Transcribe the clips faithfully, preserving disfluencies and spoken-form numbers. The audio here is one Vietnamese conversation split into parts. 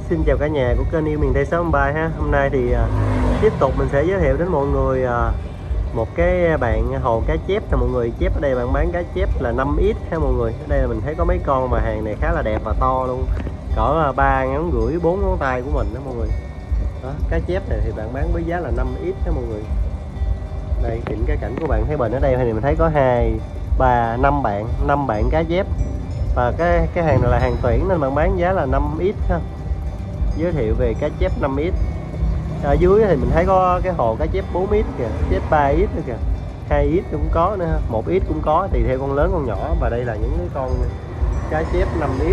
Xin chào cả nhà của kênh Yêu Miền Tây sáu ba ha. Hôm nay thì à, tiếp tục mình sẽ giới thiệu đến mọi người à, một cái bạn hồ cá chép nè mọi người. Chép ở đây bạn bán cá chép là năm ít ha mọi người. Ở đây là mình thấy có mấy con mà hàng này khá là đẹp và to luôn, cỡ ba ngón rưỡi bốn ngón tay của mình đó mọi người. Đó, cá chép này thì bạn bán với giá là năm ít đó mọi người. Đây chỉnh cái cảnh của bạn thấy bình ở đây thì mình thấy có hai ba năm bạn năm bạn cá chép, và cái cái hàng này là hàng tuyển nên bạn bán giá là năm ít ha. Giới thiệu về cá chép năm ít. Ở dưới thì mình thấy có cái hồ cá chép bốn ít kìa, chép ba ít nữa kìa, hai ít cũng có nữa, một ít cũng có, tùy theo con lớn con nhỏ. Và đây là những cái con cá chép năm ít.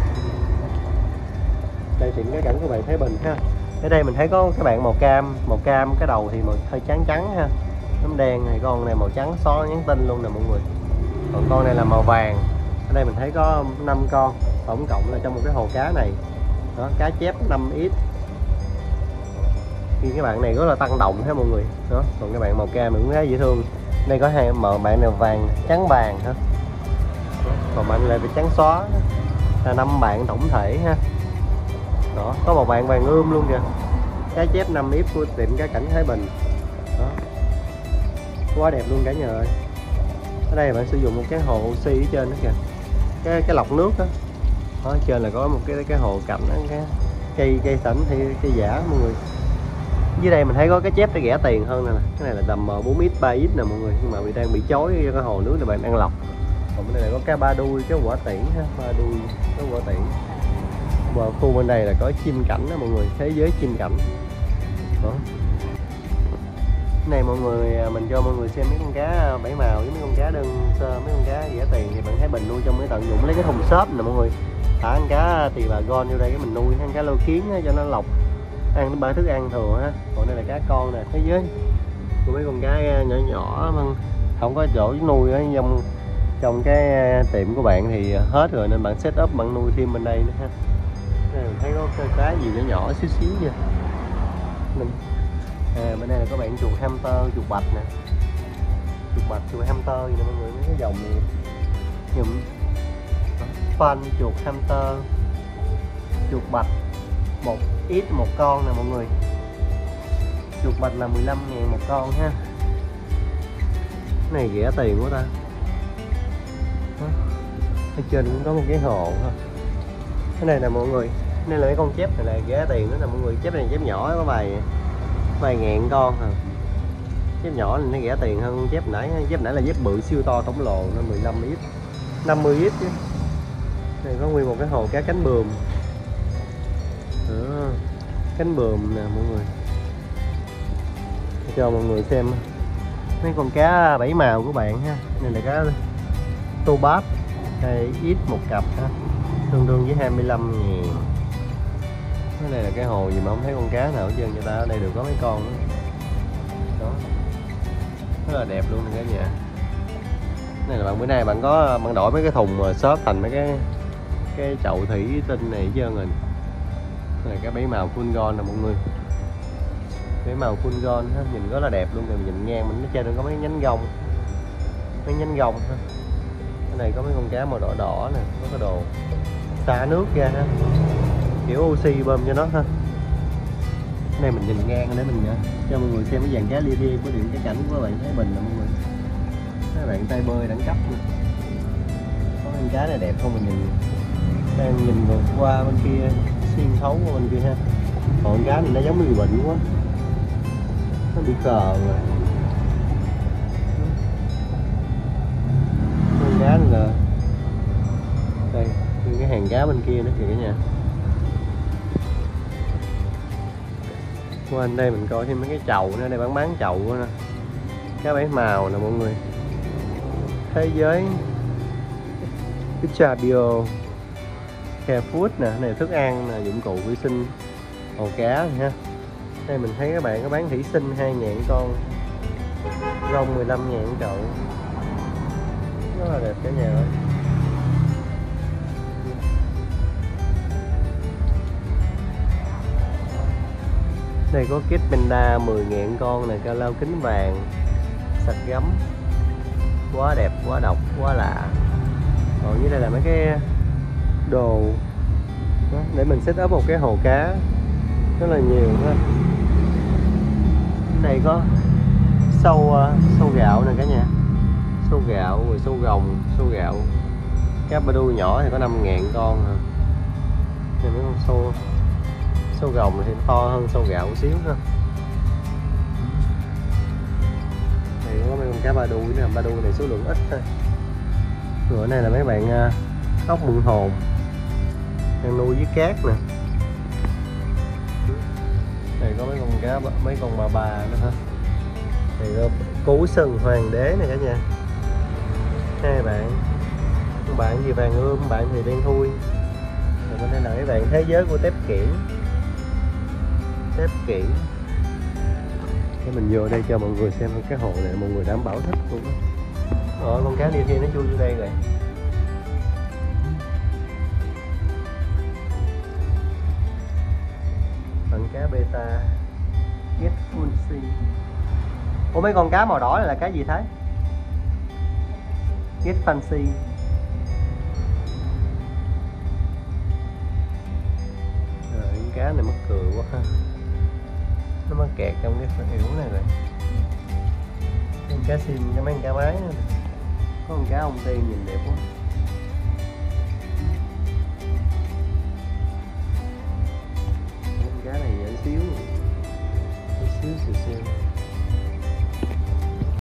Đây chỉnh cái cảnh của bạn thấy bình ha. Ở đây mình thấy có các bạn màu cam, màu cam cái đầu thì màu hơi trắng trắng ha, nấm đen này, con này màu trắng xóa nhắn tinh luôn nè mọi người. Còn con này là màu vàng. Ở đây mình thấy có năm con tổng cộng là trong một cái hồ cá này. Đó, cá chép năm ít. Thì cái bạn này rất là tăng động ha mọi người. Đó, còn các bạn màu cam cũng khá dễ thương. Đây có hai màu, bạn nào vàng trắng vàng ha. Đó, còn bạn này trắng xóa, là năm bạn tổng thể ha. Đó, có một bạn vàng ươm luôn kìa. Cá chép năm ít của tiệm cá cảnh Thái Bình. Đó, quá đẹp luôn cả nhà ơi. Ở đây bạn sử dụng một cái hồ oxy ở trên đó kìa, cái cái lọc nước đó. Đó, trên là có một cái cái hồ cảnh đó, cái cây cây sảnh thì cây giả mọi người. Dưới đây mình thấy có cái chép để rẻ tiền hơn nè, cái này là tầm bốn ít ba ít nè mọi người, nhưng mà bị đang bị chói cho cái hồ nước này bạn ăn lọc. Còn bên đây là có cá ba đuôi, cái quả tiễn ha, ba đuôi, cái quả tiễn. Và khu bên đây là có chim cảnh đó mọi người, thế giới chim cảnh. Đó. Cái này mọi người, mình cho mọi người xem mấy con cá bảy màu với mấy con cá đơn sơ, mấy con cá rẻ tiền thì bạn thấy Bình nuôi trong cái tận dụng lấy cái thùng xốp nè mọi người. Thả ăn cá tỳ bà gon vô đây cái mình nuôi, ăn cá lô kiến cho nó lọc, ăn ba thức ăn thừa ha. Còn đây là cá con nè, thế giới của mấy con cá nhỏ nhỏ không có chỗ nuôi ở trong trong cái tiệm của bạn thì hết rồi nên bạn set up bạn nuôi thêm bên đây nữa ha. Đây mình thấy có cá gì nhỏ nhỏ xíu xíu nha. Mình à, bên đây là có bạn chuột hamster, chuột bạch nè, chuột bạch, chuột hamster gì nè mọi người, mấy cái dòng này nhụm fan chuột hamster, chuột bạch một ít một con nè mọi người. Chuột bạch là mười lăm ngàn một con ha. Cái này rẻ tiền quá ta. Đó. Ở trên cũng có một cái hồ ha. Cái này là mọi người, đây là cái con chép này là rẻ tiền nữa nè mọi người. Chép này chép nhỏ có vài vài ngàn con hả. Chép nhỏ này nó rẻ tiền hơn chép nãy. Chép nãy là chép bự siêu to tổng lồ, nó mười lăm ít, năm mươi ít chứ. Đây có nguyên một cái hồ cá cánh bườm. Đó, cánh bườm nè mọi người, cho mọi người xem mấy con cá bảy màu của bạn ha. Này là cá tô bát hai ít một cặp ha, tương đương với hai mươi lăm ngàn. Cái này là cái hồ gì mà không thấy con cá nào hết trơn, cho ta ở đây được có mấy con nữa. Đó, rất là đẹp luôn cả nhà. Cái này là bạn bữa nay bạn có bạn đổi mấy cái thùng xốp thành mấy cái cái chậu thủy tinh này hết trơn rồi. Đây là cái bảy màu full gold nè mọi người, bảy màu full gold ha, nhìn rất là đẹp luôn. Rồi nhìn ngang mình nó trên nó có mấy nhánh gông, mấy nhánh gông ha. Cái này có mấy con cá màu đỏ đỏ nè, có cái đồ xả nước ra ha, kiểu oxy bơm cho nó ha. Cái này mình nhìn ngang để mình cho mọi người xem cái dàn cá lia lia của điểm cái cảnh của bạn Thái Bình nè mọi người. Các bạn tay bơi đẳng cấp nữa. Có con cá này đẹp không, mình nhìn đang nhìn qua bên kia xuyên thấu qua bên kia ha. Còn con cá này nó giống như bệnh quá, nó bị cờ rồi. Con cá này là đây, cái hàng cá bên kia nữa kìa cả nhà. Qua bên đây mình coi thêm mấy cái chậu nữa, đây bán bán chậu nè, cá bảy màu nè mọi người. Thế giới Pizza Bio, Care Food nè, cái này thức ăn nè, dụng cụ vệ sinh hồ cá này ha. Đây mình thấy các bạn có bán thủy sinh hai ngàn con, rong mười lăm ngàn chậu, rất là đẹp cả nhà ơi. Đây có kit panda mười ngàn con này, cao lao kính vàng, sạch gấm, quá đẹp, quá độc, quá lạ. Còn dưới đây là mấy cái đồ đó, để mình set up một cái hồ cá rất là nhiều ha. Đây có sâu uh, sâu gạo nè cả nhà, sâu gạo rồi sâu gồng, sâu gạo. Cá ba đu nhỏ thì có năm ngàn con hả? Nên mấy con sâu sâu gồng thì to hơn sâu gạo một xíu ha. Đây có mấy con cá ba đu nữa, ba đu này số lượng ít thôi. Bữa này là mấy bạn uh, ốc mượn hồn đang nuôi với cát nè. Đây có mấy con cá, mấy con bà bà nữa ha. Đây có cú sừng hoàng đế này cả nhà. Hai bạn, một bạn thì vàng ươm, bạn thì đen thui. Rồi bên đây là mấy bạn thế giới của tép kiển. Tép kiển. Để mình vô đây cho mọi người xem cái hồ này, mọi người đảm bảo thích luôn đó. Rồi con cá đi kia nó chui vô đây rồi. Phần cá beta Get Fancy. Ủa mấy con cá màu đỏ này là cá gì Thái? Get Fancy. Rồi con cá này mắc cười quá ha. Nó mắc kẹt trong cái phần yếu này rồi. Con cá sim cho mấy con cá mái nữa. Có con cá ông tiên nhìn đẹp quá.